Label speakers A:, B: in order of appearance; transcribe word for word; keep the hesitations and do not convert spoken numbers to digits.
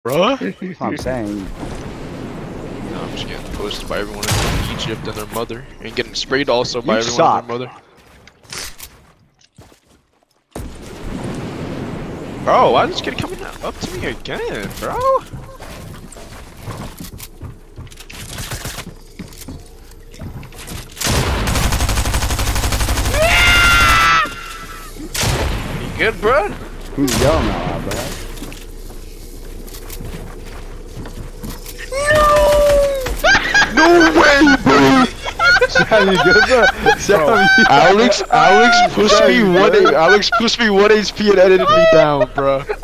A: Bruh?
B: That's what I'm saying.
A: No, I'm just getting posted by everyone in Egypt and their mother. And getting sprayed also by
B: You
A: everyone
B: suck.
A: and their mother. Bro, why is this kid coming up to me again, bro? You good, bro?
B: Who's yelling out loud, bro?
A: No way, bro!
B: Shab, you good, bro? Shab, you
A: Alex, Alex pushed me one. Alex pushed me one H P and edited me down, bro.